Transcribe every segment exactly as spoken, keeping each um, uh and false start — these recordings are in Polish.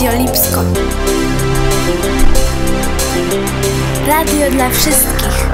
Radio Lipsko. Radio dla wszystkich.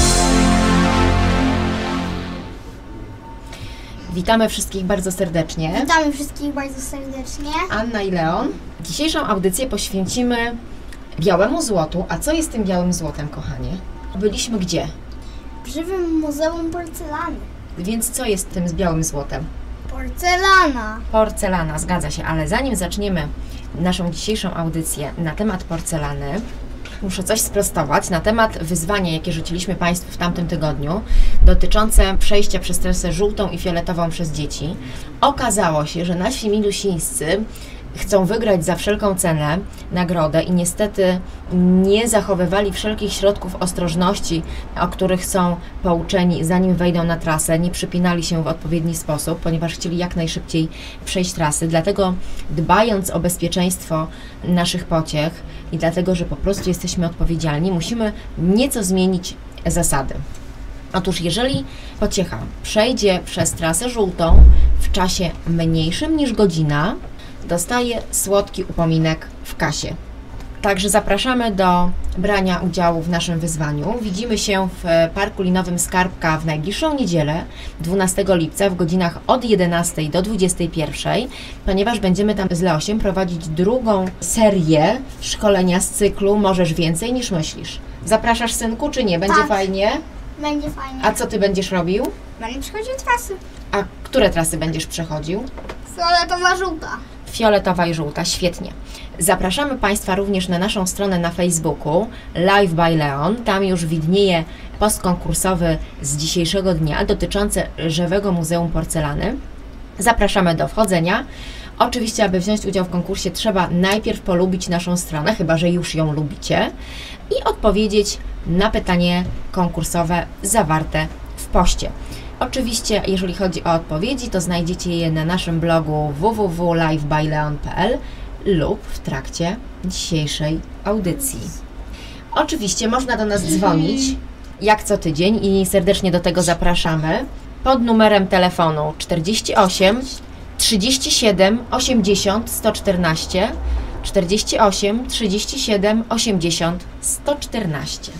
Witamy wszystkich bardzo serdecznie. Witamy wszystkich bardzo serdecznie. Anna i Leon. Dzisiejszą audycję poświęcimy białemu złotu. A co jest tym białym złotem, kochanie? Byliśmy gdzie? W żywym Muzeum Porcelany. Więc co jest tym z białym złotem? Porcelana. Porcelana, zgadza się, ale zanim zaczniemy naszą dzisiejszą audycję na temat porcelany, muszę coś sprostować na temat wyzwania, jakie rzuciliśmy Państwu w tamtym tygodniu, dotyczące przejścia przez trasę żółtą i fioletową przez dzieci. Okazało się, że nasi milusińscy chcą wygrać za wszelką cenę nagrodę i niestety nie zachowywali wszelkich środków ostrożności, o których są pouczeni, zanim wejdą na trasę, nie przypinali się w odpowiedni sposób, ponieważ chcieli jak najszybciej przejść trasy. Dlatego, dbając o bezpieczeństwo naszych pociech i dlatego, że po prostu jesteśmy odpowiedzialni, musimy nieco zmienić zasady. Otóż jeżeli pociecha przejdzie przez trasę żółtą w czasie mniejszym niż godzina, dostaje słodki upominek w kasie. Także zapraszamy do brania udziału w naszym wyzwaniu. Widzimy się w Parku Linowym Skarbka w najbliższą niedzielę, dwunastego lipca, w godzinach od jedenastej do dwudziestej pierwszej, ponieważ będziemy tam z Leosiem prowadzić drugą serię szkolenia z cyklu Możesz więcej niż myślisz. Zapraszasz, synku, czy nie? Będzie tak. fajnie? Będzie fajnie. A co Ty będziesz robił? Będę przechodził trasy. A które trasy będziesz przechodził? Fioletowa, żółta. Fioletowa i żółta, świetnie. Zapraszamy Państwa również na naszą stronę na Facebooku Live by Leon. Tam już widnieje post konkursowy z dzisiejszego dnia dotyczący Żywego Muzeum Porcelany. Zapraszamy do wchodzenia. Oczywiście, aby wziąć udział w konkursie, trzeba najpierw polubić naszą stronę, chyba że już ją lubicie, i odpowiedzieć na pytanie konkursowe zawarte w poście. Oczywiście, jeżeli chodzi o odpowiedzi, to znajdziecie je na naszym blogu w w w kropka live by leon kropka p l lub w trakcie dzisiejszej audycji. Oczywiście można do nas dzwonić, jak co tydzień, i serdecznie do tego zapraszamy, pod numerem telefonu czterdzieści osiem trzydzieści siedem osiemdziesiąt sto czternaście, czterdzieści osiem trzydzieści siedem osiemdziesiąt sto czternaście.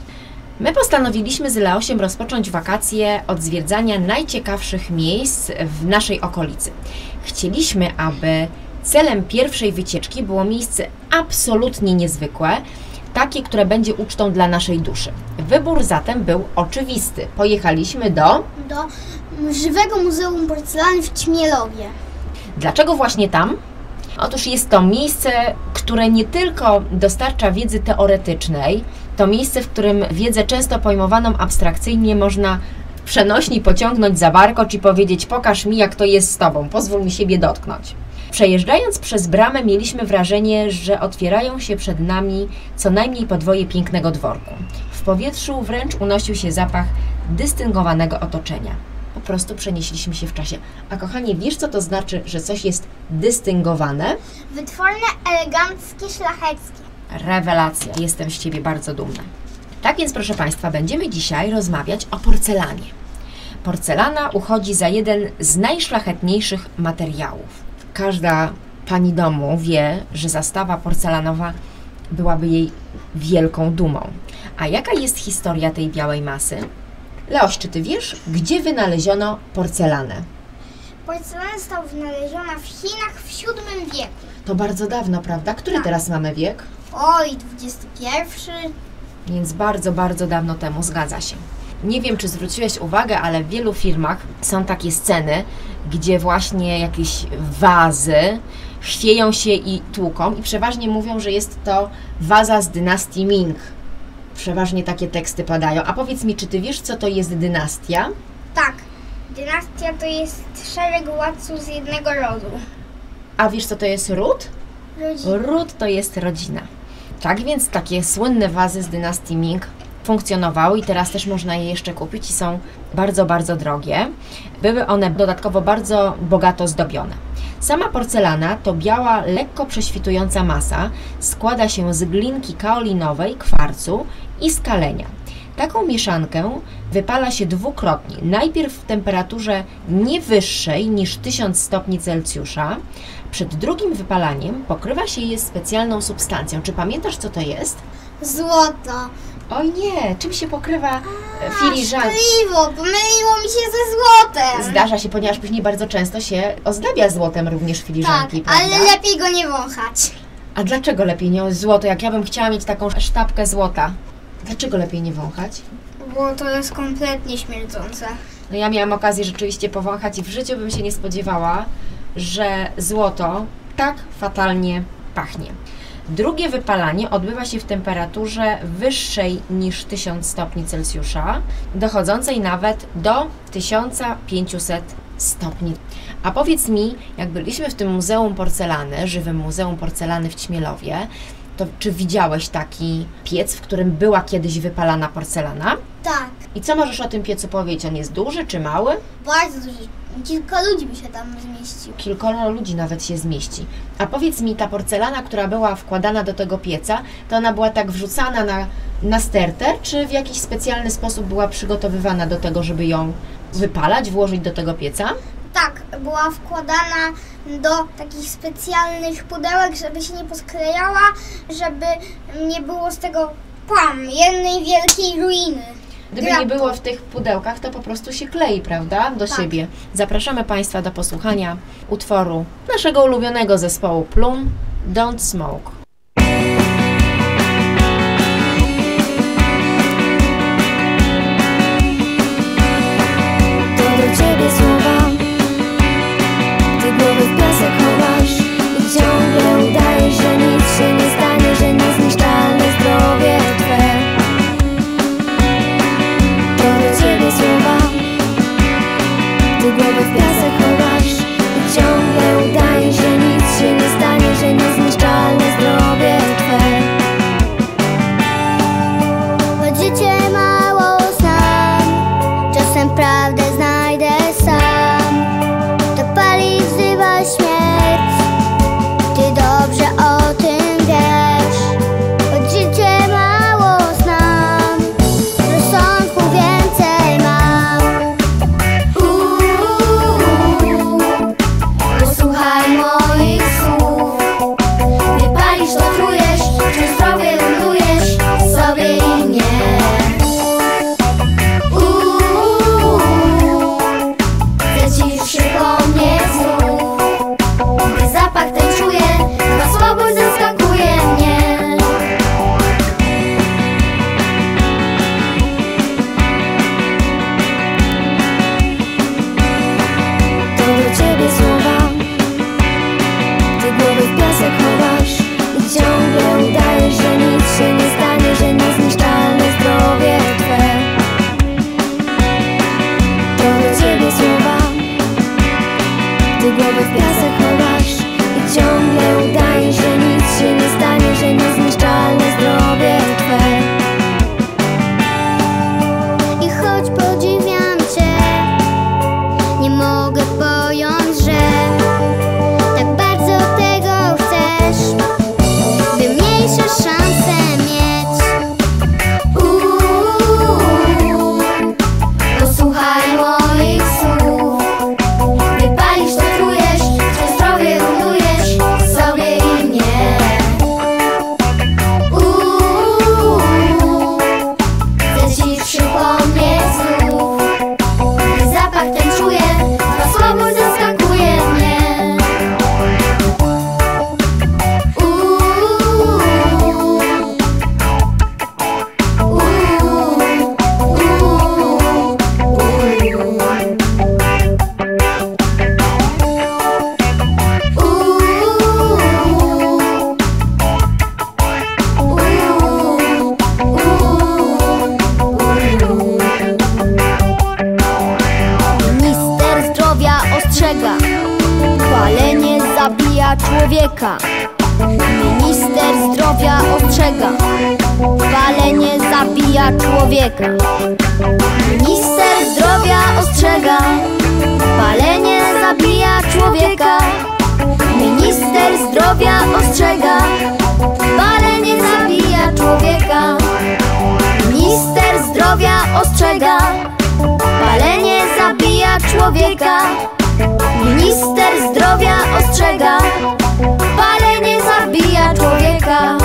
My postanowiliśmy z Leosiem rozpocząć wakacje od zwiedzania najciekawszych miejsc w naszej okolicy. Chcieliśmy, aby celem pierwszej wycieczki było miejsce absolutnie niezwykłe, takie, które będzie ucztą dla naszej duszy. Wybór zatem był oczywisty. Pojechaliśmy do... Do Żywego Muzeum Porcelany w Ćmielowie. Dlaczego właśnie tam? Otóż jest to miejsce, które nie tylko dostarcza wiedzy teoretycznej, to miejsce, w którym wiedzę często pojmowaną abstrakcyjnie można przenośni pociągnąć za warkocz i powiedzieć: pokaż mi, jak to jest z Tobą, pozwól mi siebie dotknąć. Przejeżdżając przez bramę mieliśmy wrażenie, że otwierają się przed nami co najmniej podwoje pięknego dworku. W powietrzu wręcz unosił się zapach dystyngowanego otoczenia. Po prostu przenieśliśmy się w czasie. A kochanie, wiesz, co to znaczy, że coś jest dystyngowane? Wytworne, eleganckie, szlacheckie. Rewelacja. Jestem z Ciebie bardzo dumna. Tak więc, proszę Państwa, będziemy dzisiaj rozmawiać o porcelanie. Porcelana uchodzi za jeden z najszlachetniejszych materiałów. Każda pani domu wie, że zastawa porcelanowa byłaby jej wielką dumą. A jaka jest historia tej białej masy? Leoś, czy Ty wiesz, gdzie wynaleziono porcelanę? Porcelana została wynaleziona w Chinach w siódmym wieku. To bardzo dawno, prawda? Który Tak. teraz mamy wiek? Oj, dwudziesty pierwszy. Więc bardzo, bardzo dawno temu, zgadza się. Nie wiem, czy zwróciłeś uwagę, ale w wielu filmach są takie sceny, gdzie właśnie jakieś wazy chwieją się i tłuką i przeważnie mówią, że jest to waza z dynastii Ming. Przeważnie takie teksty padają. A powiedz mi, czy Ty wiesz, co to jest dynastia? Tak, dynastia to jest szereg władców z jednego rodu. A wiesz, co to jest ród? Rodzina. Ród to jest rodzina. Tak więc takie słynne wazy z dynastii Ming funkcjonowały i teraz też można je jeszcze kupić i są bardzo, bardzo drogie. Były one dodatkowo bardzo bogato zdobione. Sama porcelana to biała, lekko prześwitująca masa. Składa się z glinki kaolinowej, kwarcu i skalenia. Taką mieszankę wypala się dwukrotnie. Najpierw w temperaturze nie wyższej niż tysiąc stopni Celsjusza. Przed drugim wypalaniem pokrywa się je specjalną substancją. Czy pamiętasz, co to jest? Złoto. Oj nie, czym się pokrywa filiżanka? Szkliwo, pomyliło mi się ze złotem. Zdarza się, ponieważ później bardzo często się ozdabia złotem również filiżanki, tak, prawda? ale lepiej go nie wąchać. A dlaczego lepiej nie złoto? Jak ja bym chciała mieć taką sztabkę złota, dlaczego lepiej nie wąchać? Bo to jest kompletnie śmierdzące. No ja miałam okazję rzeczywiście powąchać i w życiu bym się nie spodziewała, że złoto tak fatalnie pachnie. Drugie wypalanie odbywa się w temperaturze wyższej niż tysiąc stopni Celsjusza, dochodzącej nawet do tysiąc pięćset stopni. A powiedz mi, jak byliśmy w tym Muzeum Porcelany, żywym Muzeum Porcelany w Ćmielowie, to czy widziałeś taki piec, w którym była kiedyś wypalana porcelana? Tak, I co możesz o tym piecu powiedzieć? On jest duży czy mały? bardzo duży. Kilka ludzi by się tam zmieścił. Kilkoro ludzi nawet się zmieści. A powiedz mi, ta porcelana, która była wkładana do tego pieca, to ona była tak wrzucana na, na sterter, czy w jakiś specjalny sposób była przygotowywana do tego, żeby ją wypalać, włożyć do tego pieca? Tak, była wkładana do takich specjalnych pudełek, żeby się nie posklejała, żeby nie było z tego pam, jednej wielkiej ruiny. Gdyby nie było w tych pudełkach, to po prostu się klei, prawda, do Tak. siebie. Zapraszamy Państwa do posłuchania utworu naszego ulubionego zespołu Plum, Don't Smoke. To do ciebie słowa, ty głowy w piasek chowasz i ciągle udajesz, że nic się nie stanie, że niezniszczalne zdrowie twe. To do ciebie słowa, ty głowy w piasek chowasz i ciągle udajesz, że nic się nie stanie, że niezniszczalne zdrowie twe. Choć życie mało znam, czasem prawdę znajdę sam. To pali, wzywa śmierć, ty dobrze o tym wiesz. Choć życie mało znam, rozsądku więcej mam. Uuu, posłuchaj moich słów. Wypalisz, to czujesz, czy zdrowie lądujesz sobie i mnie. Uuu, chcę ci przypomnieć znów, gdy zapach ten czuję, ta słabość zaskakuje mnie. To do ciebie słowa, ty głowy w piasek chowasz i ciągle udajesz, że nic się nie stanie, że niezniszczalne zdrowie twe. To do ciebie słowa, ty głowy w piasek chowasz i ciągle udajesz, że nic się nie stanie, że niezniszczalne zdrowie twe. I choć podziwiam cię, nie mogę pojąć, że tak bardzo tego chcesz, by mniejsze szanse mieć. Uuu, posłuchaj moich słów. Wypalisz, to czujesz, że zdrowie lądujesz sobie i mnie. Uuu, chcę ci przypomnieć znów, gdy zapach ten czuję, ta słabość zaskakuje mnie. Uuu, Minister zdrowia ostrzega, palenie zabija człowieka. Minister zdrowia ostrzega, palenie zabija człowieka. Minister zdrowia ostrzega, palenie zabija człowieka. Minister zdrowia ostrzega, palenie zabija człowieka. Minister zdrowia zdrowia ostrzega. Palenie zabija człowieka. Minister zdrowia ostrzega. Palenie zabija człowieka.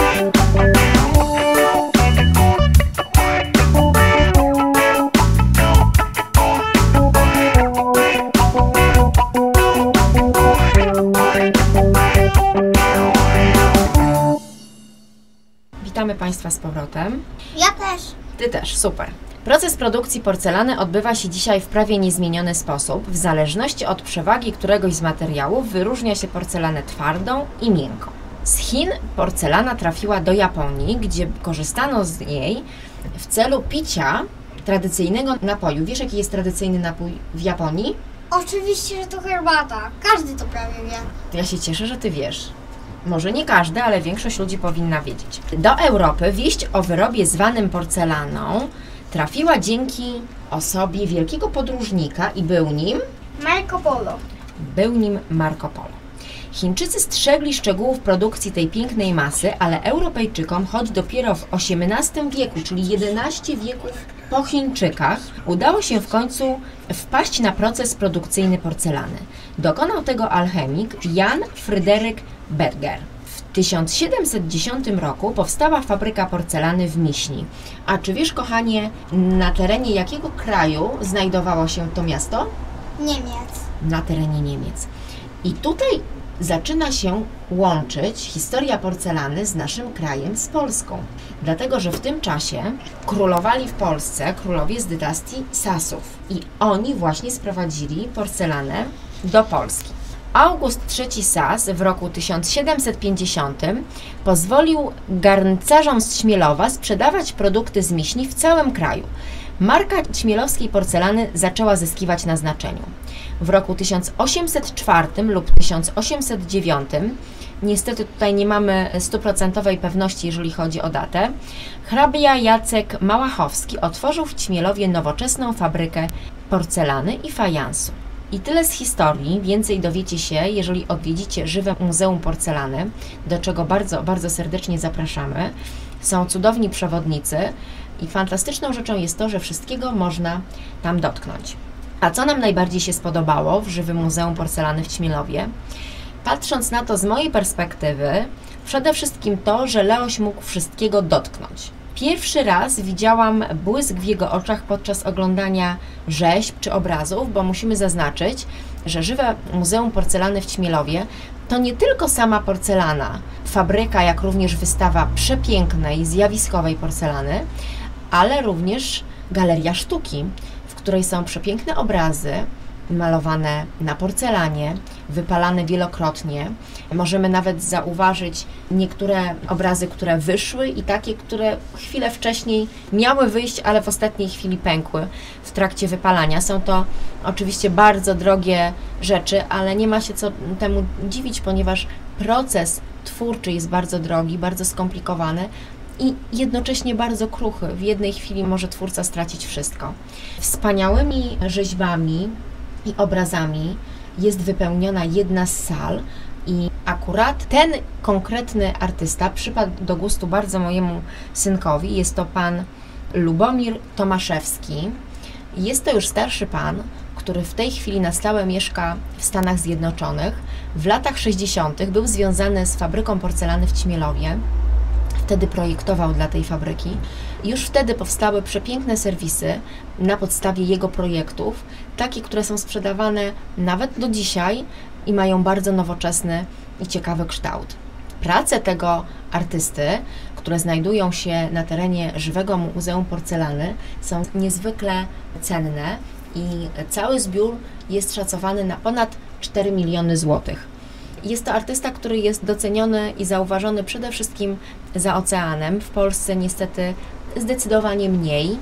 Witamy Państwa z powrotem. Ja też. Ty też, super. Proces produkcji porcelany odbywa się dzisiaj w prawie niezmieniony sposób. W zależności od przewagi któregoś z materiałów wyróżnia się porcelanę twardą i miękką. Z Chin porcelana trafiła do Japonii, gdzie korzystano z niej w celu picia tradycyjnego napoju. Wiesz, jaki jest tradycyjny napój w Japonii? Oczywiście, że to herbata. Każdy to prawie wie. Ja się cieszę, że Ty wiesz. Może nie każdy, ale większość ludzi powinna wiedzieć. Do Europy wieść o wyrobie zwanym porcelaną trafiła dzięki osobie wielkiego podróżnika i był nim... Marco Polo. Był nim Marco Polo. Chińczycy strzegli szczegółów produkcji tej pięknej masy, ale Europejczykom, choć dopiero w osiemnastym wieku, czyli jedenaście wieków po Chińczykach, udało się w końcu wpaść na proces produkcyjny porcelany. Dokonał tego alchemik Jan Fryderyk Berger. W tysiąc siedemset dziesiątym roku powstała fabryka porcelany w Miśni. A czy wiesz, kochanie, na terenie jakiego kraju znajdowało się to miasto? Niemiec. Na terenie Niemiec. I tutaj zaczyna się łączyć historia porcelany z naszym krajem, z Polską. Dlatego, że w tym czasie królowali w Polsce królowie z dynastii Sasów i oni właśnie sprowadzili porcelanę do Polski. August trzeci Sas w roku tysiąc siedemset pięćdziesiątym pozwolił garncarzom z Śmielowa sprzedawać produkty z Miśni w całym kraju. Marka śmielowskiej porcelany zaczęła zyskiwać na znaczeniu. W roku tysiąc osiemset czwartym lub tysiąc osiemset dziewiątym, niestety tutaj nie mamy stuprocentowej pewności, jeżeli chodzi o datę, hrabia Jacek Małachowski otworzył w Ćmielowie nowoczesną fabrykę porcelany i fajansu. I tyle z historii. Więcej dowiecie się, jeżeli odwiedzicie Żywe Muzeum Porcelany, do czego bardzo, bardzo serdecznie zapraszamy. Są cudowni przewodnicy i fantastyczną rzeczą jest to, że wszystkiego można tam dotknąć. A co nam najbardziej się spodobało w Żywym Muzeum Porcelany w Ćmielowie? Patrząc na to z mojej perspektywy, przede wszystkim to, że Leoś mógł wszystkiego dotknąć. Pierwszy raz widziałam błysk w jego oczach podczas oglądania rzeźb czy obrazów, bo musimy zaznaczyć, że Żywe Muzeum Porcelany w Ćmielowie to nie tylko sama porcelana, fabryka, jak również wystawa przepięknej, zjawiskowej porcelany, ale również galeria sztuki, w której są przepiękne obrazy malowane na porcelanie, wypalane wielokrotnie. Możemy nawet zauważyć niektóre obrazy, które wyszły i takie, które chwilę wcześniej miały wyjść, ale w ostatniej chwili pękły w trakcie wypalania. Są to oczywiście bardzo drogie rzeczy, ale nie ma się co temu dziwić, ponieważ proces twórczy jest bardzo drogi, bardzo skomplikowany i jednocześnie bardzo kruchy. W jednej chwili może twórca stracić wszystko. Wspaniałymi rzeźbami i obrazami jest wypełniona jedna z sal i akurat ten konkretny artysta przypadł do gustu bardzo mojemu synkowi. Jest to pan Lubomir Tomaszewski. Jest to już starszy pan, który w tej chwili na stałe mieszka w Stanach Zjednoczonych. W latach sześćdziesiątych był związany z fabryką porcelany w Ćmielowie. Wtedy projektował dla tej fabryki. Już wtedy powstały przepiękne serwisy na podstawie jego projektów, takie, które są sprzedawane nawet do dzisiaj i mają bardzo nowoczesny i ciekawy kształt. Prace tego artysty, które znajdują się na terenie Żywego Muzeum Porcelany, są niezwykle cenne i cały zbiór jest szacowany na ponad cztery miliony złotych. Jest to artysta, który jest doceniony i zauważony przede wszystkim za oceanem. W Polsce niestety zdecydowanie mniej.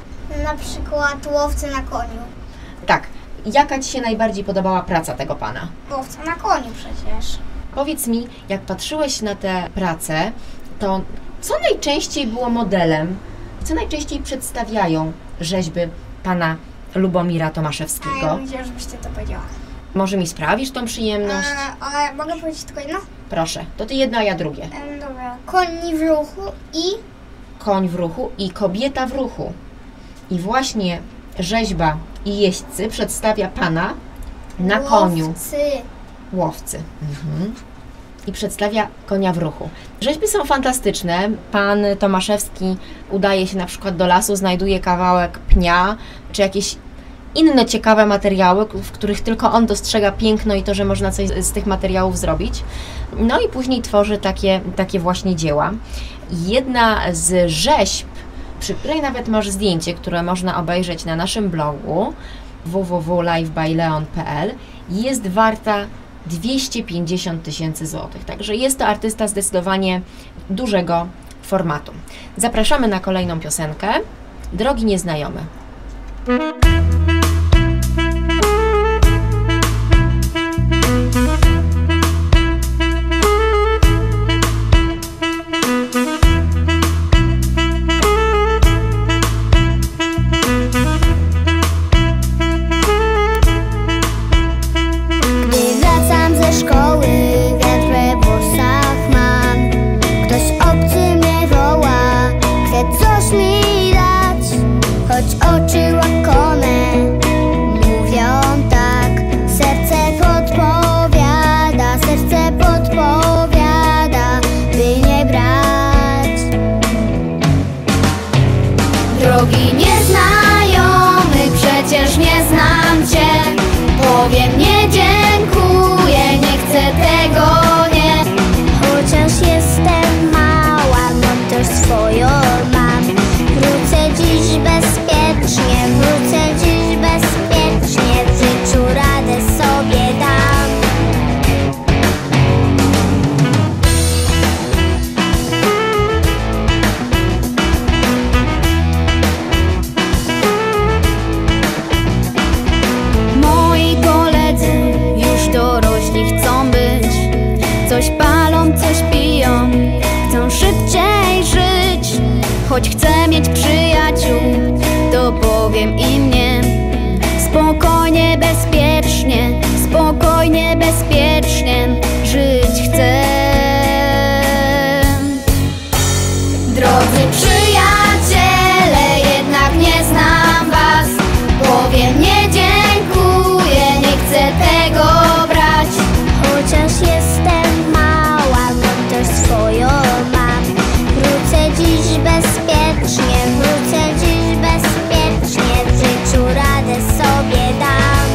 Na przykład Łowcy na koniu. Tak. Jaka Ci się najbardziej podobała praca tego pana? Łowca na koniu przecież. Powiedz mi, jak patrzyłeś na te prace, to co najczęściej było modelem, co najczęściej przedstawiają rzeźby pana Lubomira Tomaszewskiego? A ja bym chciała, żebyś Ty to powiedziała. Może mi sprawisz tą przyjemność? A, ale mogę powiedzieć tylko jedno? Proszę, to Ty jedno, a ja drugie. Em, dobra. Koni w ruchu i... Koń w ruchu i kobieta w ruchu. I właśnie rzeźba i jeźdźcy przedstawia Pana na koniu. Łowcy. Łowcy. Mhm. I przedstawia konia w ruchu. Rzeźby są fantastyczne. Pan Tomaszewski udaje się na przykład do lasu, znajduje kawałek pnia, czy jakieś inne ciekawe materiały, w których tylko on dostrzega piękno i to, że można coś z tych materiałów zrobić. No i później tworzy takie, takie właśnie dzieła. Jedna z rzeźb, przy której nawet masz zdjęcie, które można obejrzeć na naszym blogu w w w kropka live by leon kropka p l, jest warta dwieście pięćdziesiąt tysięcy złotych. Także jest to artysta zdecydowanie dużego formatu. Zapraszamy na kolejną piosenkę. Drogi nieznajomy. Drogi nieznajomy, przecież nie znam Cię. Powiem nie dziękuję, nie chcę tego, nie. Chociaż jestem mała, mądrość swoją mam. Wrócę dziś bezpiecznie, wrócę dziś bezpiecznie. W życiu radę sobie dam. Coś palą, coś piją, chcą szybciej żyć. Choć chcę mieć przyjaciół, to powiem im nie. Spokojnie, bezpiecznie, spokojnie, bezpiecznie żyć chcę. Drodzy przyjaciele, jednak nie znam was. Powiem nie dziękuję, nie chcę tego brać. Chociaż jestem mała, mądrość swoją mam. Wrócę dziś bezpiecznie, wrócę dziś bezpiecznie. W życiu radę sobie dam.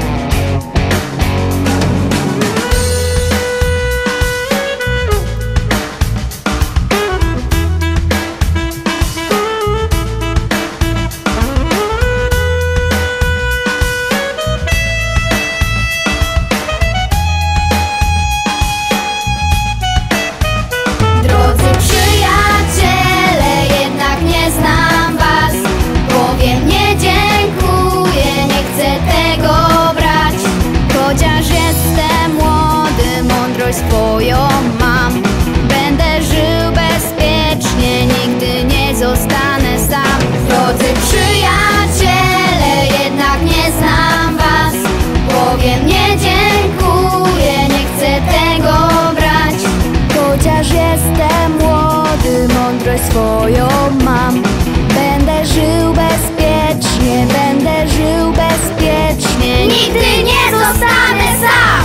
Swoją mam. Będę żył bezpiecznie, nigdy nie zostanę sam. Drodzy przyjaciele, jednak nie znam was. Powiem nie dziękuję, nie chcę tego brać. Chociaż jestem młody, mądrość swoją mam. Będę żył bezpiecznie, będę żył bezpiecznie, nigdy nie zostanę sam.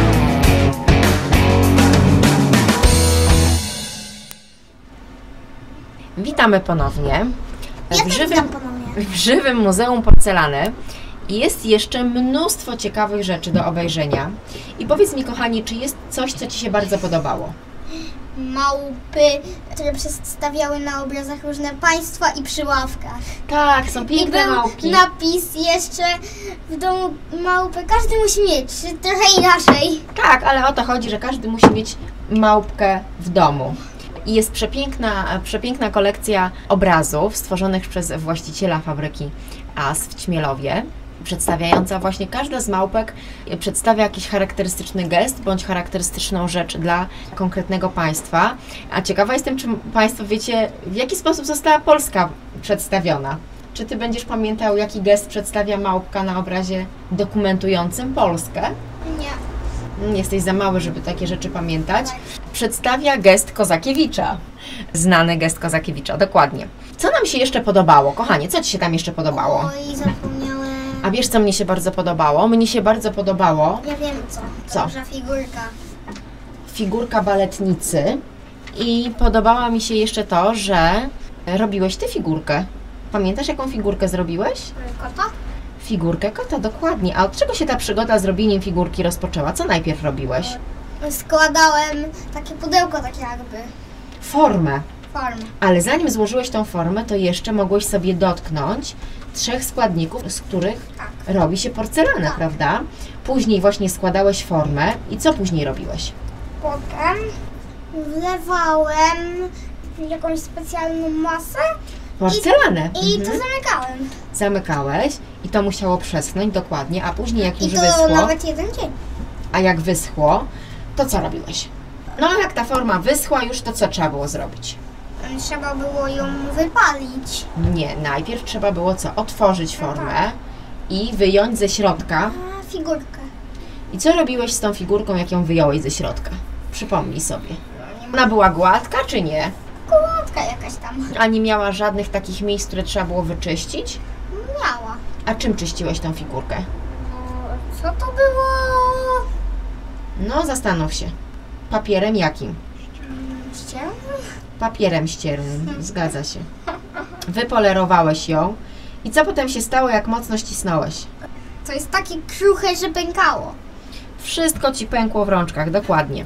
Witamy ponownie Ja w też żywym, witam ponownie. w żywym Muzeum Porcelany. Jest jeszcze mnóstwo ciekawych rzeczy do obejrzenia. I powiedz mi, kochani, czy jest coś, co Ci się bardzo podobało? Małpy, które przedstawiały na obrazach różne państwa i przy ławkach. Tak, są I piękne był małpki. napis jeszcze w domu małpy. Każdy musi mieć, trochę inaczej. Tak, ale o to chodzi, że każdy musi mieć małpkę w domu. I jest przepiękna, przepiękna kolekcja obrazów stworzonych przez właściciela fabryki As w Ćmielowie, przedstawiająca właśnie każda z małpek przedstawia jakiś charakterystyczny gest bądź charakterystyczną rzecz dla konkretnego państwa. A ciekawa jestem, czy Państwo wiecie, w jaki sposób została Polska przedstawiona. Czy Ty będziesz pamiętał, jaki gest przedstawia małpka na obrazie dokumentującym Polskę? Nie. Jesteś za mały, żeby takie rzeczy pamiętać. Przedstawia gest Kozakiewicza. Znany gest Kozakiewicza, dokładnie. Co nam się jeszcze podobało? Kochanie, co Ci się tam jeszcze podobało? Oj, zapomniałem. A wiesz, co mnie się bardzo podobało? Mnie się bardzo podobało Ja wiem co. Co? Duża figurka. figurka baletnicy i podobało mi się jeszcze to, że robiłeś Ty figurkę. Pamiętasz, jaką figurkę zrobiłeś? Kota? Figurkę kota, dokładnie. A od czego się ta przygoda z robieniem figurki rozpoczęła? Co najpierw robiłeś? Składałem takie pudełko, takie jakby. Formę. Form. Ale zanim złożyłeś tą formę, to jeszcze mogłeś sobie dotknąć trzech składników, z których Tak. robi się porcelanę, Tak. prawda? Później właśnie składałeś formę i co później robiłeś? Potem wlewałem jakąś specjalną masę Porcelanę. i to Mhm. zamykałem. Zamykałeś i to musiało przeschnąć dokładnie, a później jak I już to wyschło, nawet jeden dzień. a jak wyschło, to co robiłeś? No a jak ta forma wyschła już, to co trzeba było zrobić? Trzeba było ją wypalić. Nie, najpierw trzeba było co? Otworzyć formę i wyjąć ze środka. A, figurkę. I co robiłeś z tą figurką, jak ją wyjąłeś ze środka? Przypomnij sobie. Ona była gładka czy nie? Kołotka jakaś tam A nie miała żadnych takich miejsc, które trzeba było wyczyścić? miała. A czym czyściłeś tą figurkę? O, co to było? No, zastanów się. Papierem jakim? Ścierny? Papierem ściernym, zgadza się. Wypolerowałeś ją. I co potem się stało, jak mocno ścisnąłeś? To jest takie kruche, że pękało. Wszystko Ci pękło w rączkach, dokładnie.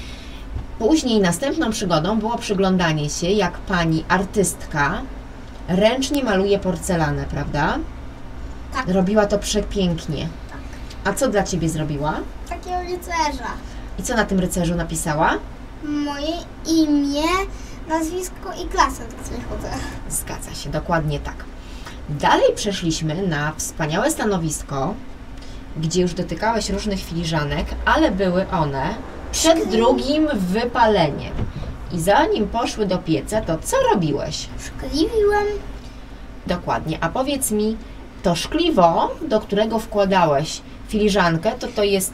Później następną przygodą było przyglądanie się, jak pani artystka ręcznie maluje porcelanę, prawda? Tak. Robiła to przepięknie. A co dla Ciebie zrobiła? Takiego rycerza. I co na tym rycerzu napisała? Moje imię, nazwisko i klasę, do której chodzę. Zgadza się, dokładnie tak. Dalej przeszliśmy na wspaniałe stanowisko, gdzie już dotykałeś różnych filiżanek, ale były one przed drugim wypaleniem. I zanim poszły do pieca, to co robiłeś? Szkliwiłem. Dokładnie. A powiedz mi, to szkliwo, do którego wkładałeś filiżankę, to to jest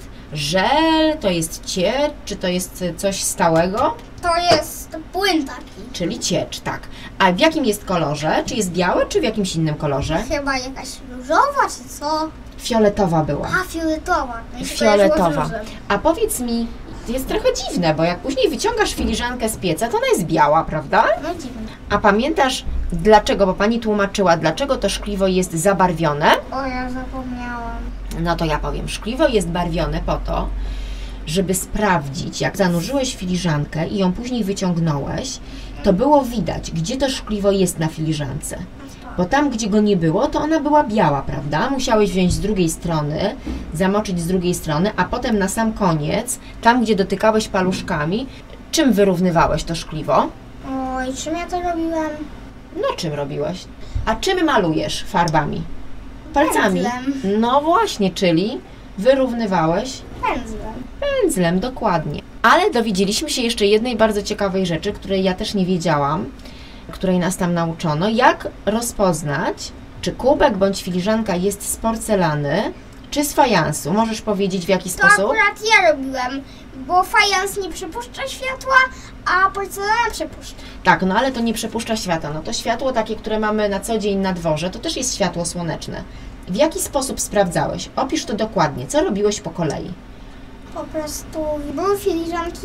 żel, to jest ciecz, czy to jest coś stałego? To jest płyn taki. Czyli ciecz, tak. A w jakim jest kolorze? Czy jest białe, czy w jakimś innym kolorze? Chyba jakaś różowa, czy co? Fioletowa była. A, fioletowa. Mi się kojarzyło z Fioletowa. różem. A powiedz mi, to jest trochę dziwne, bo jak później wyciągasz filiżankę z pieca, to ona jest biała, prawda? No dziwne. A pamiętasz dlaczego? Bo pani tłumaczyła, dlaczego to szkliwo jest zabarwione? O, ja zapomniałam. No to ja powiem, szkliwo jest barwione po to, żeby sprawdzić, jak zanurzyłeś filiżankę i ją później wyciągnąłeś, to było widać, gdzie to szkliwo jest na filiżance. Bo tam, gdzie go nie było, to ona była biała, prawda? Musiałeś wziąć z drugiej strony, zamoczyć z drugiej strony, a potem na sam koniec, tam, gdzie dotykałeś paluszkami, czym wyrównywałeś to szkliwo? Oj, czym ja to robiłem? No, czym robiłeś? A czym malujesz farbami? Palcami. Pędzlem. No właśnie, czyli wyrównywałeś Pędzlem. pędzlem, dokładnie. Ale dowiedzieliśmy się jeszcze jednej bardzo ciekawej rzeczy, której ja też nie wiedziałam, której nas tam nauczono, jak rozpoznać, czy kubek bądź filiżanka jest z porcelany, czy z fajansu. Możesz powiedzieć, w jaki To sposób? akurat ja robiłem, bo fajans nie przepuszcza światła, a porcelana przepuszcza. Tak, no ale to nie przepuszcza światła. No to światło takie, które mamy na co dzień na dworze, to też jest światło słoneczne. W jaki sposób sprawdzałeś? Opisz to dokładnie. Co robiłeś po kolei? Po prostu były filiżanki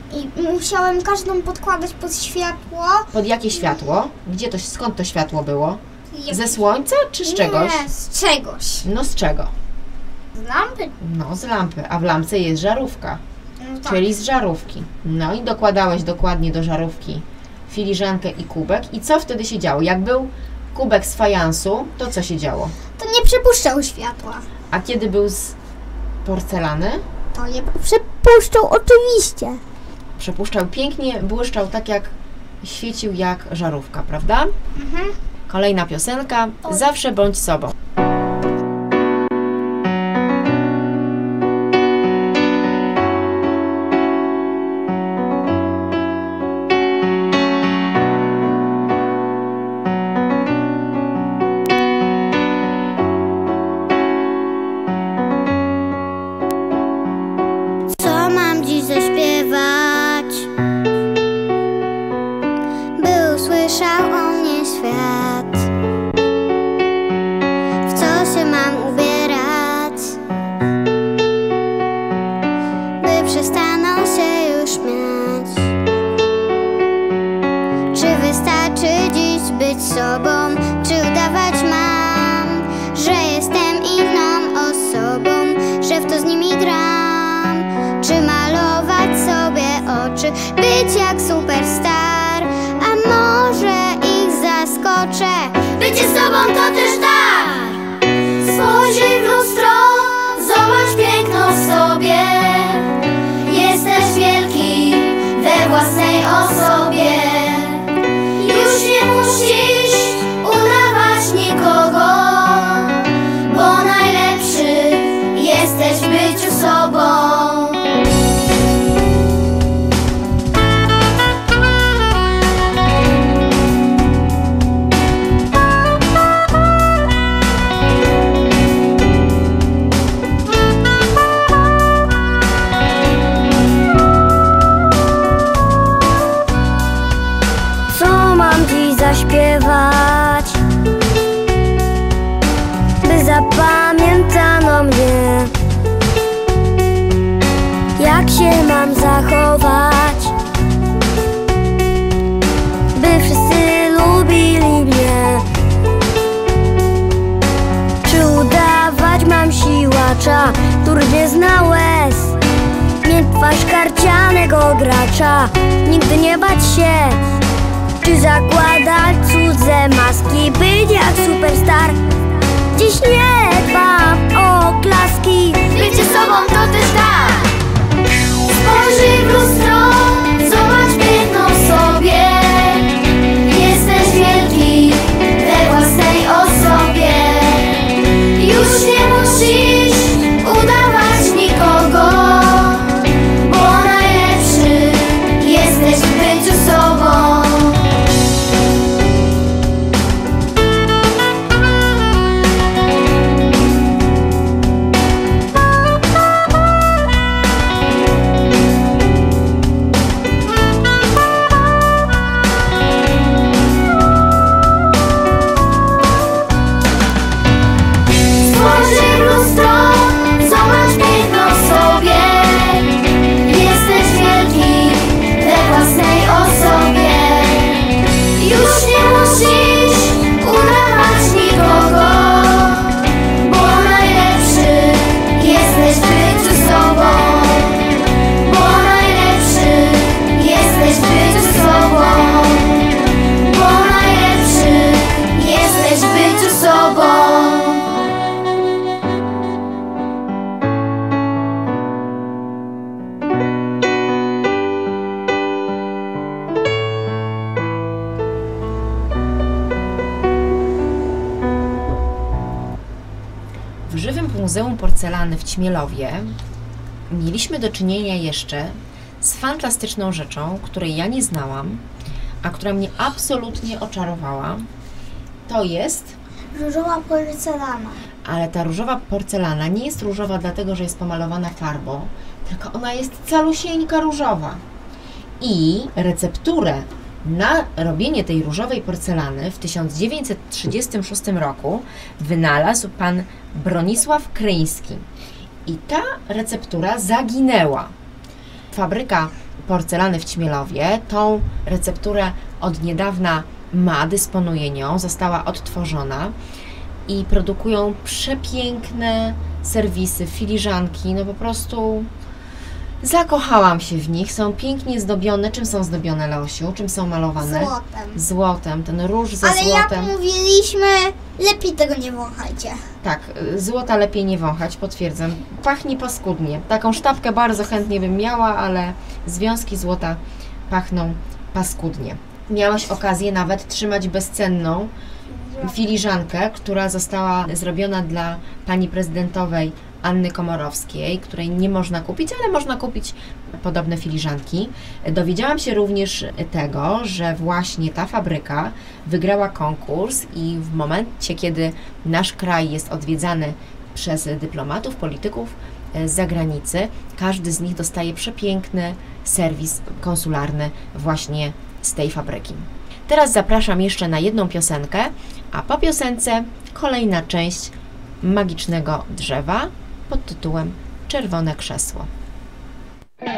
i musiałem każdą podkładać pod światło. Pod jakie światło? Gdzie to, skąd to światło było? Jak- Ze słońca czy z czegoś? Nie, z czegoś. No z czego? Z lampy. No z lampy, a w lampce jest żarówka, No tak. czyli z żarówki. No i dokładałeś dokładnie do żarówki filiżankę i kubek. I co wtedy się działo? Jak był kubek z fajansu, to co się działo? To nie przepuszczał światła. A kiedy był z porcelany? To nie przepuszczał oczywiście. Przepuszczał pięknie, błyszczał tak jak świecił jak żarówka, prawda? Mhm. Kolejna piosenka. Zawsze bądź sobą. przestaną się już śmiać? Czy wystarczy dziś być sobą? Czy udawać mam, że jestem inną osobą, że w to z nimi gram? Czy malować sobie oczy, być jak superstar? A może ich zaskoczę? Bycie z tobą to też dar. Spojrzyj w lustro, zobacz piękno w sobie. Jesteś wielki we własnej osobie. Już nie musisz udawać nikogo, bo najlepszy jesteś w byciu sobą. Zaśpiewać, by zapamiętano mnie. Jak się mam zachować, by wszyscy lubili mnie? Czy udawać mam siłacza, który nie zna łez? Mieć twarz karcianego gracza, nigdy nie bać się. Czy zakładać cudze maski, być jak superstar? Dziś nie dbam o klaski, bycie sobą to też tak. Spojrzyj w lustro, zobacz piękno w sobie. Jesteś wielki we własnej osobie. Już nie musisz udawać nikogo, bo najlepszy jesteś w byciu sobą. W żywym Muzeum Porcelany w Ćmielowie mieliśmy do czynienia jeszcze z fantastyczną rzeczą, której ja nie znałam, a która mnie absolutnie oczarowała. To jest różowa porcelana. Ale ta różowa porcelana nie jest różowa dlatego, że jest pomalowana farbą, tylko ona jest calusieńka różowa. I recepturę na robienie tej różowej porcelany w tysiąc dziewięćset trzydziestym szóstym roku wynalazł pan Bronisław Kryński. I ta receptura zaginęła. Fabryka porcelany w Ćmielowie tą recepturę od niedawna ma, dysponuje nią, została odtworzona i produkują przepiękne serwisy, filiżanki, no po prostu zakochałam się w nich, są pięknie zdobione. Czym są zdobione, Leosiu? Czym są malowane? Złotem. Złotem, ten róż ze Ale złotem. jak mówiliśmy, lepiej tego nie wąchajcie. Tak, złota lepiej nie wąchać, potwierdzam. Pachnie paskudnie. Taką sztabkę bardzo chętnie bym miała, ale związki złota pachną paskudnie. Miałaś okazję nawet trzymać bezcenną filiżankę, która została zrobiona dla pani prezydentowej Anny Komorowskiej, której nie można kupić, ale można kupić podobne filiżanki. Dowiedziałam się również tego, że właśnie ta fabryka wygrała konkurs i w momencie, kiedy nasz kraj jest odwiedzany przez dyplomatów, polityków z zagranicy, każdy z nich dostaje przepiękny serwis konsularny właśnie z tej fabryki. Teraz zapraszam jeszcze na jedną piosenkę, a po piosence kolejna część Magicznego Drzewa pod tytułem Czerwone Krzesło.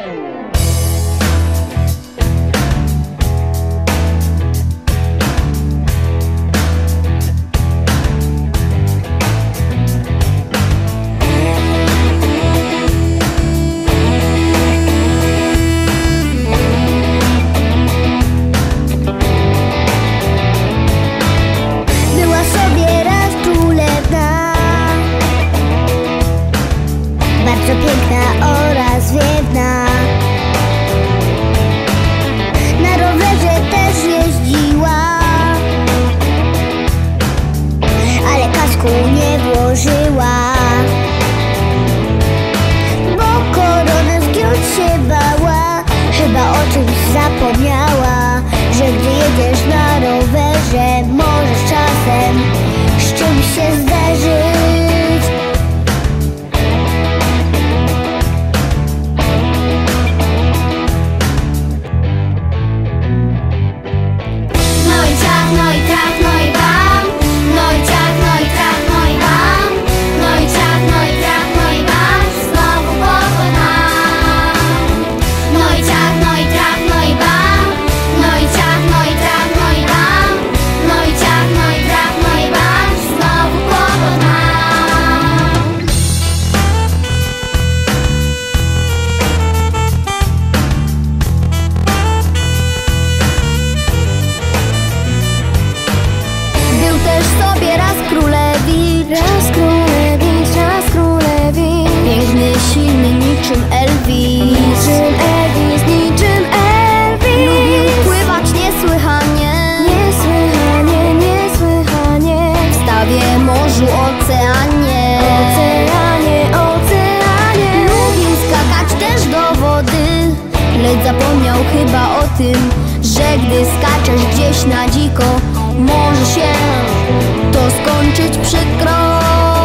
niczym Elvis. Niczym Elvis, niczym Elvis. Lubił pływać niesłychanie, niesłychanie, niesłychanie. W stawie, morzu, oceanie, oceanie, oceanie. Lubił skakać też do wody, lecz zapomniał chyba o tym, że gdy skaczesz gdzieś na dziko, może się to skończyć przykro.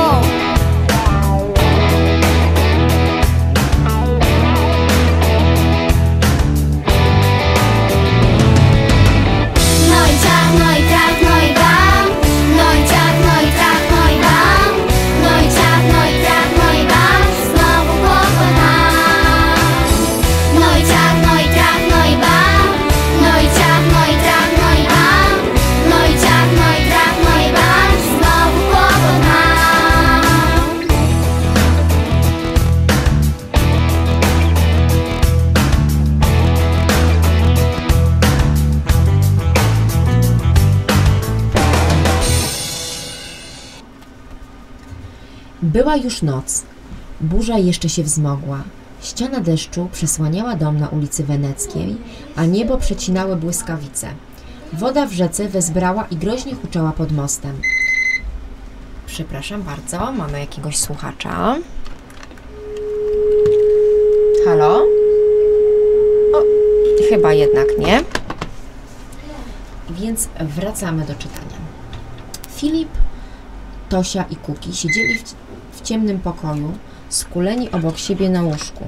No i ciach, no i trach, no i bam. No i ciach, no i trach, no i bam. No i ciach, no i trach, no i bam. Znowu pokonam. No i ciach, no i trach, no i bam. No i ciach, no i trach, no i bam. No i ciach, no i trach, no i bam. Znowu pokonam. Była już noc. Burza jeszcze się wzmogła. Ściana deszczu przesłaniała dom na ulicy Weneckiej, a niebo przecinały błyskawice. Woda w rzece wezbrała i groźnie huczała pod mostem. Przepraszam bardzo, mamy jakiegoś słuchacza. Halo? O, chyba jednak nie. Więc wracamy do czytania. Filip, Tosia i Kuki siedzieli w, w ciemnym pokoju, skuleni obok siebie na łóżku.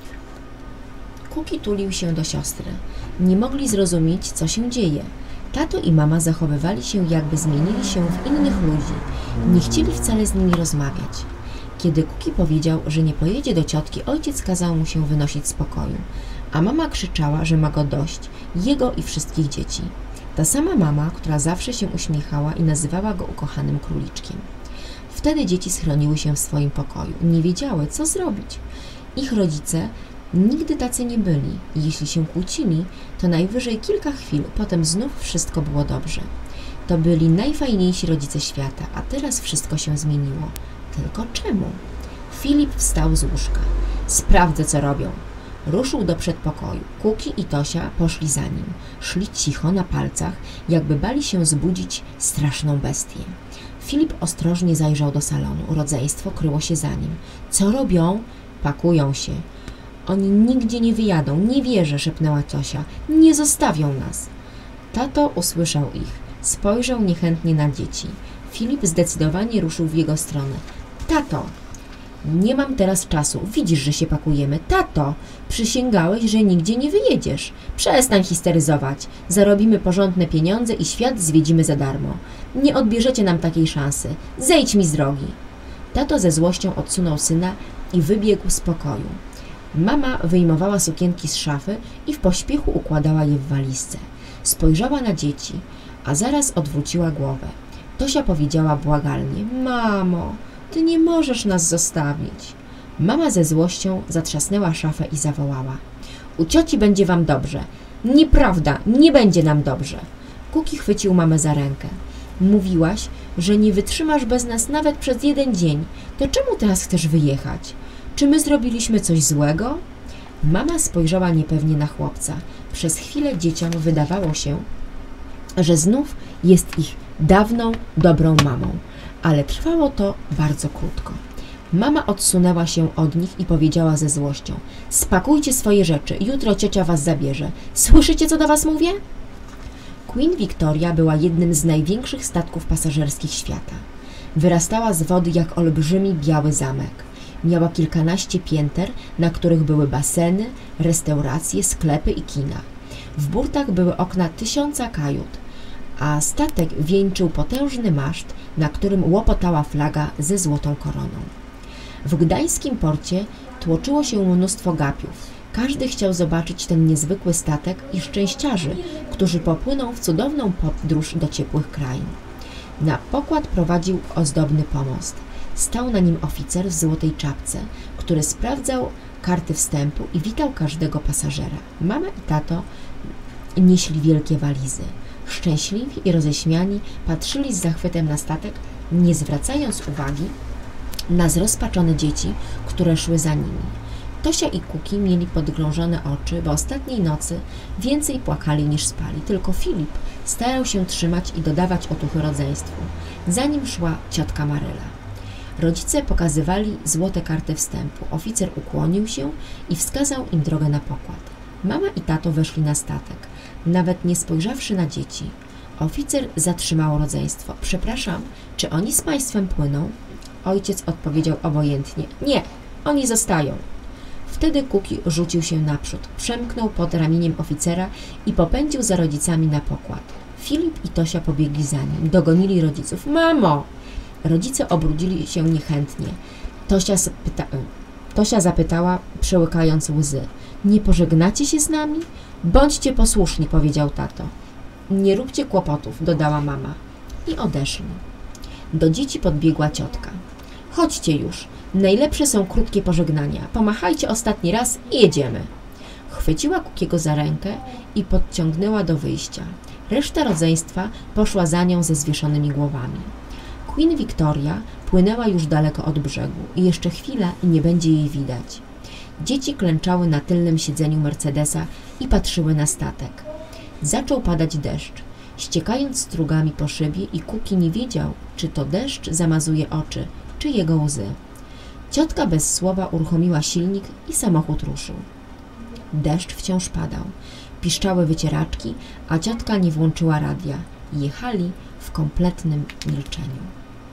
Kuki tulił się do siostry. Nie mogli zrozumieć, co się dzieje. Tato i mama zachowywali się, jakby zmienili się w innych ludzi. Nie chcieli wcale z nimi rozmawiać. Kiedy Kuki powiedział, że nie pojedzie do ciotki, ojciec kazał mu się wynosić z pokoju, a mama krzyczała, że ma go dość, jego i wszystkich dzieci. Ta sama mama, która zawsze się uśmiechała i nazywała go ukochanym króliczkiem. Wtedy dzieci schroniły się w swoim pokoju. Nie wiedziały, co zrobić. Ich rodzice nigdy tacy nie byli. Jeśli się kłócili, to najwyżej kilka chwil, potem znów wszystko było dobrze. To byli najfajniejsi rodzice świata, a teraz wszystko się zmieniło. Tylko czemu? Filip wstał z łóżka. Sprawdzę, co robią. Ruszył do przedpokoju. Kuki i Tosia poszli za nim. Szli cicho na palcach, jakby bali się zbudzić straszną bestię. Filip ostrożnie zajrzał do salonu. Rodzeństwo kryło się za nim. Co robią? Pakują się. Oni nigdzie nie wyjadą. Nie wierzę, szepnęła Tosia. Nie zostawią nas. Tato usłyszał ich. Spojrzał niechętnie na dzieci. Filip zdecydowanie ruszył w jego stronę. Tato! Nie mam teraz czasu. Widzisz, że się pakujemy. Tato! Przysięgałeś, że nigdzie nie wyjedziesz. Przestań histeryzować. Zarobimy porządne pieniądze i świat zwiedzimy za darmo. Nie odbierzecie nam takiej szansy. Zejdź mi z drogi. Tato ze złością odsunął syna i wybiegł z pokoju. Mama wyjmowała sukienki z szafy i w pośpiechu układała je w walizce. Spojrzała na dzieci, a zaraz odwróciła głowę. Tosia powiedziała błagalnie: Mamo, ty nie możesz nas zostawić. Mama ze złością zatrzasnęła szafę i zawołała: U cioci będzie wam dobrze. Nieprawda, nie będzie nam dobrze. Kuki chwycił mamę za rękę. Mówiłaś, że nie wytrzymasz bez nas nawet przez jeden dzień. To czemu teraz chcesz wyjechać? Czy my zrobiliśmy coś złego? Mama spojrzała niepewnie na chłopca. Przez chwilę dzieciom wydawało się, że znów jest ich dawną, dobrą mamą. Ale trwało to bardzo krótko. Mama odsunęła się od nich i powiedziała ze złością: Spakujcie swoje rzeczy, jutro ciocia was zabierze. Słyszycie, co do was mówię? Queen Victoria była jednym z największych statków pasażerskich świata. Wyrastała z wody jak olbrzymi biały zamek. Miała kilkanaście pięter, na których były baseny, restauracje, sklepy i kina. W burtach były okna tysiąca kajut, a statek wieńczył potężny maszt, na którym łopotała flaga ze złotą koroną. W gdańskim porcie tłoczyło się mnóstwo gapiów. Każdy chciał zobaczyć ten niezwykły statek i szczęściarzy, którzy popłyną w cudowną podróż do ciepłych krain. Na pokład prowadził ozdobny pomost. Stał na nim oficer w złotej czapce, który sprawdzał karty wstępu i witał każdego pasażera. Mama i tato nieśli wielkie walizy. Szczęśliwi i roześmiani patrzyli z zachwytem na statek, nie zwracając uwagi na zrozpaczone dzieci, które szły za nimi. Tosia i Kuki mieli podglążone oczy, bo ostatniej nocy więcej płakali niż spali. Tylko Filip starał się trzymać i dodawać otuchy rodzeństwu. Za nim szła ciotka Maryla. Rodzice pokazywali złote karty wstępu. Oficer ukłonił się i wskazał im drogę na pokład. Mama i tato weszli na statek, nawet nie spojrzawszy na dzieci. Oficer zatrzymał rodzeństwo. Przepraszam, czy oni z państwem płyną? Ojciec odpowiedział obojętnie. Nie, oni zostają. Wtedy Kuki rzucił się naprzód, przemknął pod ramieniem oficera i popędził za rodzicami na pokład. Filip i Tosia pobiegli za nim, dogonili rodziców. Mamo! Rodzice obrudzili się niechętnie. Tosia, zapyta... Tosia zapytała, przełykając łzy. Nie pożegnacie się z nami? Bądźcie posłuszni, powiedział tato. Nie róbcie kłopotów, dodała mama. I odeszli. Do dzieci podbiegła ciotka. Chodźcie już. Najlepsze są krótkie pożegnania. Pomachajcie ostatni raz i jedziemy. Chwyciła Kukiego za rękę i podciągnęła do wyjścia. Reszta rodzeństwa poszła za nią ze zwieszonymi głowami. Queen Victoria płynęła już daleko od brzegu i jeszcze chwilę i nie będzie jej widać. Dzieci klęczały na tylnym siedzeniu Mercedesa i patrzyły na statek. Zaczął padać deszcz, ściekając strugami po szybie i Kuki nie wiedział, czy to deszcz zamazuje oczy, czy jego łzy. Ciotka bez słowa uruchomiła silnik i samochód ruszył. Deszcz wciąż padał. Piszczały wycieraczki, a ciotka nie włączyła radia. Jechali w kompletnym milczeniu.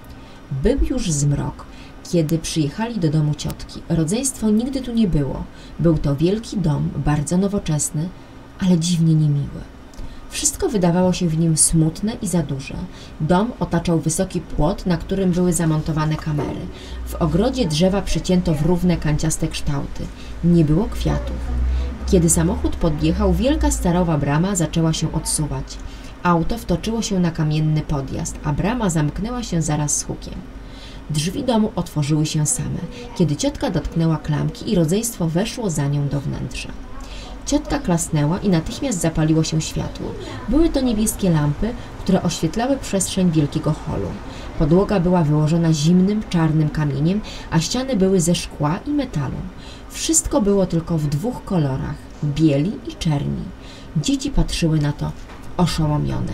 Był już zmrok, kiedy przyjechali do domu ciotki. Rodzeństwo nigdy tu nie było. Był to wielki dom, bardzo nowoczesny, ale dziwnie niemiły. Wszystko wydawało się w nim smutne i za duże. Dom otaczał wysoki płot, na którym były zamontowane kamery. W ogrodzie drzewa przycięto w równe, kanciaste kształty. Nie było kwiatów. Kiedy samochód podjechał, wielka starowa brama zaczęła się odsuwać. Auto wtoczyło się na kamienny podjazd, a brama zamknęła się zaraz z hukiem. Drzwi domu otworzyły się same, kiedy ciotka dotknęła klamki i rodzeństwo weszło za nią do wnętrza. Ciotka klasnęła i natychmiast zapaliło się światło. Były to niebieskie lampy, które oświetlały przestrzeń wielkiego holu. Podłoga była wyłożona zimnym, czarnym kamieniem, a ściany były ze szkła i metalu. Wszystko było tylko w dwóch kolorach – bieli i czerni. Dzieci patrzyły na to oszołomione.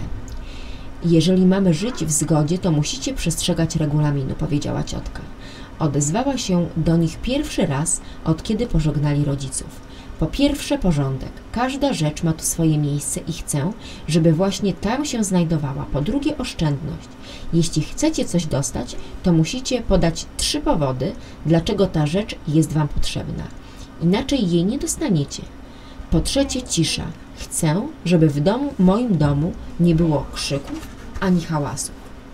Jeżeli mamy żyć w zgodzie, to musicie przestrzegać regulaminu, powiedziała ciotka. Odezwała się do nich pierwszy raz, od kiedy pożegnali rodziców. Po pierwsze porządek. Każda rzecz ma tu swoje miejsce i chcę, żeby właśnie tam się znajdowała. Po drugie oszczędność. Jeśli chcecie coś dostać, to musicie podać trzy powody, dlaczego ta rzecz jest wam potrzebna. Inaczej jej nie dostaniecie. Po trzecie cisza. Chcę, żeby w domu, moim domu nie było krzyków ani hałasu.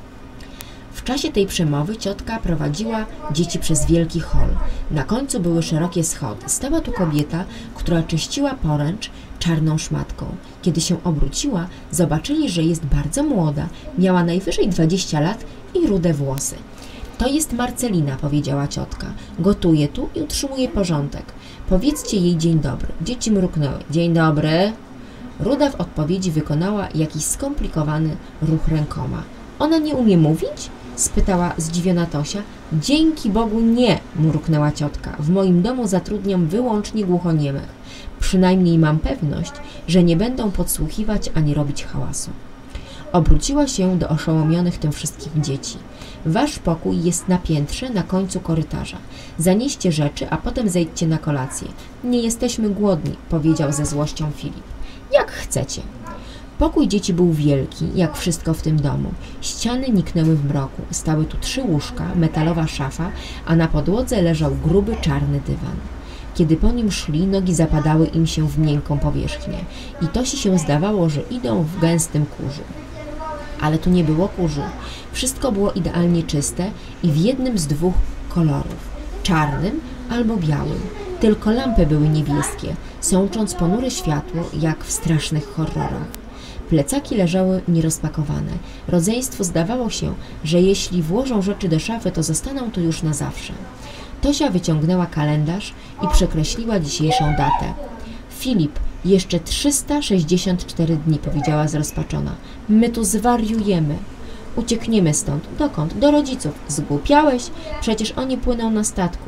W czasie tej przemowy ciotka prowadziła dzieci przez wielki hol. Na końcu były szerokie schody. Stała tu kobieta, która czyściła poręcz czarną szmatką. Kiedy się obróciła, zobaczyli, że jest bardzo młoda. Miała najwyżej dwadzieścia lat i rude włosy. To jest Marcelina, powiedziała ciotka. Gotuje tu i utrzymuje porządek. Powiedzcie jej dzień dobry. Dzieci mruknęły. Dzień dobry. Ruda w odpowiedzi wykonała jakiś skomplikowany ruch rękoma. Ona nie umie mówić? Spytała zdziwiona Tosia. Dzięki Bogu nie, mruknęła ciotka. W moim domu zatrudniam wyłącznie głuchoniemych. Przynajmniej mam pewność, że nie będą podsłuchiwać ani robić hałasu. Obróciła się do oszołomionych tym wszystkich dzieci. Wasz pokój jest na piętrze, na końcu korytarza. Zanieście rzeczy, a potem zejdźcie na kolację. Nie jesteśmy głodni, powiedział ze złością Filip. Jak chcecie. Pokój dzieci był wielki, jak wszystko w tym domu. Ściany niknęły w mroku. Stały tu trzy łóżka, metalowa szafa, a na podłodze leżał gruby, czarny dywan. Kiedy po nim szli, nogi zapadały im się w miękką powierzchnię i Tosi się zdawało, że idą w gęstym kurzu. Ale tu nie było kurzu. Wszystko było idealnie czyste i w jednym z dwóch kolorów – czarnym albo białym. Tylko lampy były niebieskie, sącząc ponure światło, jak w strasznych horrorach. Plecaki leżały nierozpakowane. Rodzeństwu zdawało się, że jeśli włożą rzeczy do szafy, to zostaną tu już na zawsze. Tosia wyciągnęła kalendarz i przekreśliła dzisiejszą datę. Filip, jeszcze trzysta sześćdziesiąt cztery dni, powiedziała zrozpaczona. My tu zwariujemy. Uciekniemy stąd. Dokąd? Do rodziców. Zgłupiałeś? Przecież oni płyną na statku.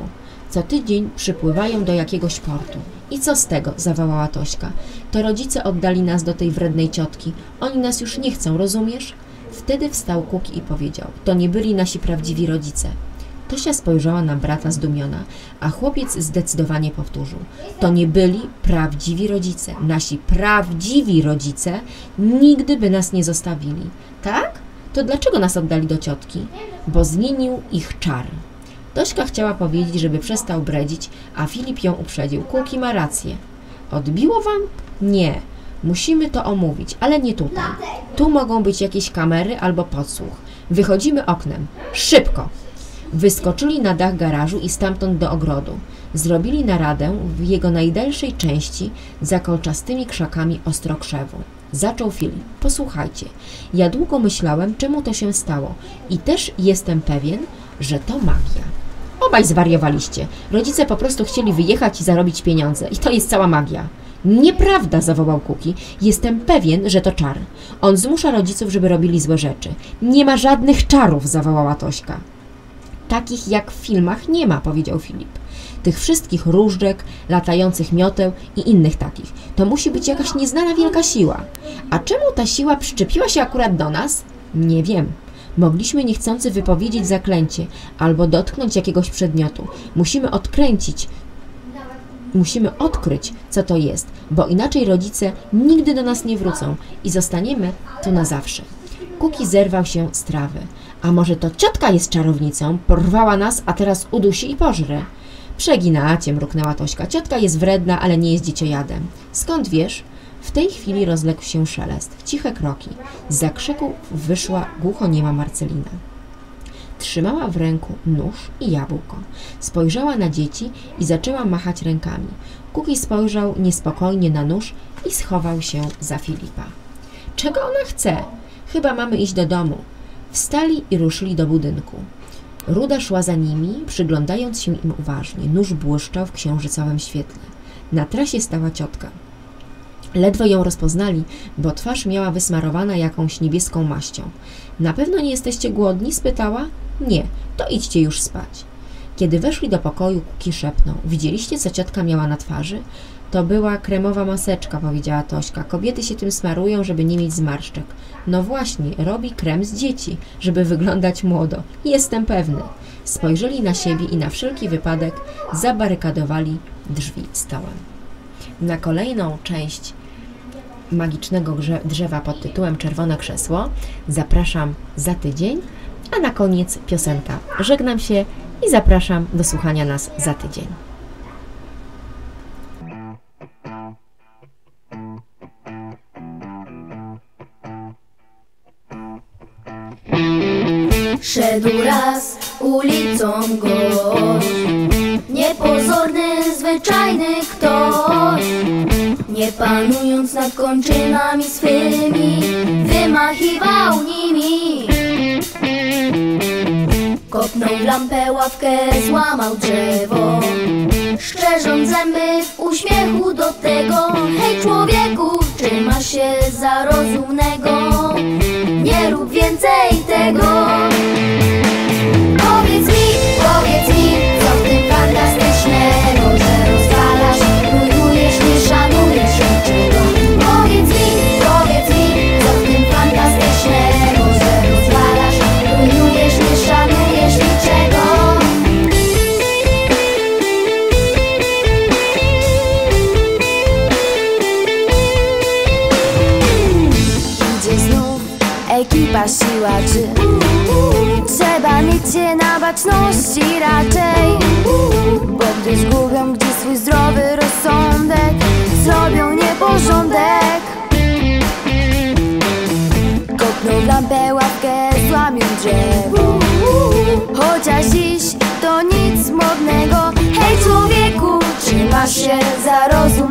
Co tydzień przypływają do jakiegoś portu. I co z tego? Zawołała Tośka. To rodzice oddali nas do tej wrednej ciotki. Oni nas już nie chcą, rozumiesz? Wtedy wstał Kuki i powiedział: to nie byli nasi prawdziwi rodzice. Tosia spojrzała na brata zdumiona, a chłopiec zdecydowanie powtórzył: to nie byli prawdziwi rodzice. Nasi prawdziwi rodzice nigdy by nas nie zostawili. Tak? To dlaczego nas oddali do ciotki? Bo zmienił ich czar. Tośka chciała powiedzieć, żeby przestał bredzić, a Filip ją uprzedził. Kuki ma rację. Odbiło wam? Nie. Musimy to omówić, ale nie tutaj. Tu mogą być jakieś kamery albo podsłuch. Wychodzimy oknem. Szybko! Wyskoczyli na dach garażu i stamtąd do ogrodu. Zrobili naradę w jego najdalszej części za kolczastymi krzakami ostrokrzewu. Zaczął Filip. Posłuchajcie, ja długo myślałem, czemu to się stało i też jestem pewien, że to magia. Obaj zwariowaliście. Rodzice po prostu chcieli wyjechać i zarobić pieniądze. I to jest cała magia. Nieprawda, zawołał Kuki. Jestem pewien, że to czar. On zmusza rodziców, żeby robili złe rzeczy. Nie ma żadnych czarów, zawołała Tośka. Takich jak w filmach nie ma, powiedział Filip. Tych wszystkich różdżek, latających mioteł i innych takich. To musi być jakaś nieznana wielka siła. A czemu ta siła przyczepiła się akurat do nas? Nie wiem. Mogliśmy niechcący wypowiedzieć zaklęcie albo dotknąć jakiegoś przedmiotu. Musimy odkręcić, musimy odkryć, co to jest, bo inaczej rodzice nigdy do nas nie wrócą i zostaniemy tu na zawsze. Kuki zerwał się z trawy. A może to ciotka jest czarownicą, porwała nas, a teraz udusi i pożre? Przeginacie, mruknęła Tośka. Ciotka jest wredna, ale nie jest dzieciojadem. Skąd wiesz? W tej chwili rozległ się szelest, ciche kroki. Zza krzaków wyszła głuchoniema Marcelina. Trzymała w ręku nóż i jabłko. Spojrzała na dzieci i zaczęła machać rękami. Kuki spojrzał niespokojnie na nóż i schował się za Filipa. Czego ona chce? Chyba mamy iść do domu. Wstali i ruszyli do budynku. Ruda szła za nimi, przyglądając się im uważnie. Nóż błyszczał w księżycowym świetle. Na trasie stała ciotka. Ledwo ją rozpoznali, bo twarz miała wysmarowana jakąś niebieską maścią. Na pewno nie jesteście głodni? Spytała. Nie, to idźcie już spać. Kiedy weszli do pokoju, Kuki szepnął. Widzieliście, co ciotka miała na twarzy? To była kremowa maseczka, powiedziała Tośka. Kobiety się tym smarują, żeby nie mieć zmarszczek. No właśnie, robi krem z dzieci, żeby wyglądać młodo. Jestem pewny. Spojrzeli na siebie i na wszelki wypadek zabarykadowali drzwi stołem. Na kolejną część magicznego drzewa pod tytułem Czerwone krzesło zapraszam za tydzień, a na koniec piosenka. Żegnam się i zapraszam do słuchania nas za tydzień. Szedł raz ulicą gość, niepozorny, zwyczajny ktoś, nie panując nad kończynami swymi, wymachiwał nimi. Kopnął w lampę, ławkę, złamał drzewo, szczerząc zęby w uśmiechu do tego. Hej człowieku, czy masz się za rozumnego? Nie rób więcej tego. Powiedz mi, powiedz mi, co w tym fantastycznego, że rozwalasz, rujnujesz, nie szanujesz niczego. Powiedz mi, powiedz mi, co w tym fantastycznego, że rozwalasz, rujnujesz, nie szanujesz niczego. Idzie znów ekipa siłaczy, trzeba mieć się na baczności raczej, bo gdy zgubią gdzieś swój zdrowy rozsądek, zrobią nieporządek. Kopną w lampę, ławkę, złamią drzewo, chociaż dziś to nic modnego. Hej człowieku, czy masz się za rozum?